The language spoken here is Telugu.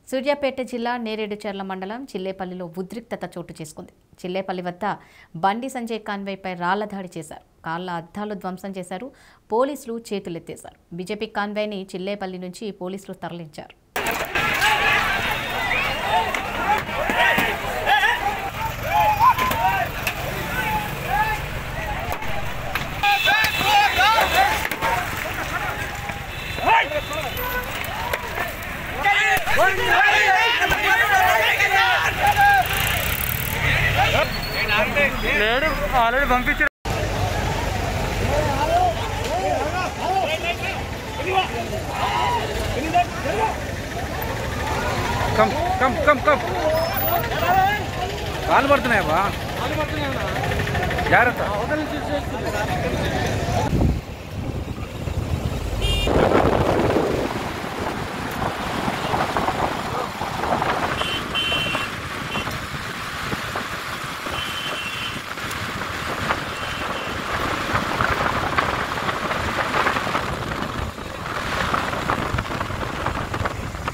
సూర్యాపేట జిల్లా నేరేడుచర్ల మండలం చిల్లేపల్లిలో ఉద్రిక్తత చోటు చేసుకుంది. చిల్లేపల్లి వద్ద బండి సంజయ్ కాన్వాయ్పై రాళ్ల దాడి చేశారు. కార్ల అద్దాలు ధ్వంసం చేశారు. పోలీసులు చేతులెత్తేశారు. బీజేపీ కాన్వాయ్ని చిల్లేపల్లి నుంచి పోలీసులు తరలించారు. ఆల్రెడీ పంపించారు. కమ్ కమ్ కమ్ కమ్ కాలు పడుతున్నాయా? జాగ్రత్త.